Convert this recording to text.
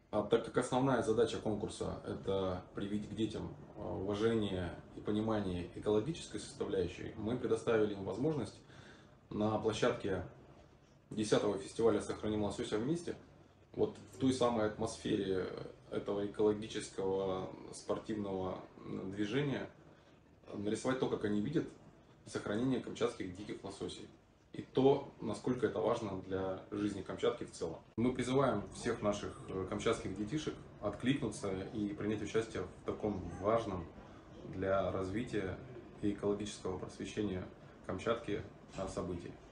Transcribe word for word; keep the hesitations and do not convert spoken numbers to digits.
А так как основная задача конкурса — это привить к детям а, уважение и понимание экологической составляющей, мы предоставили им возможность на площадке десятого фестиваля «Сохраним лосося вместе», вот в той самой атмосфере этого экологического спортивного движения нарисовать то, как они видят сохранение камчатских диких лососей. И то, насколько это важно для жизни Камчатки в целом. Мы призываем всех наших камчатских детишек откликнуться и принять участие в таком важном для развития и экологического просвещения Камчатки событии.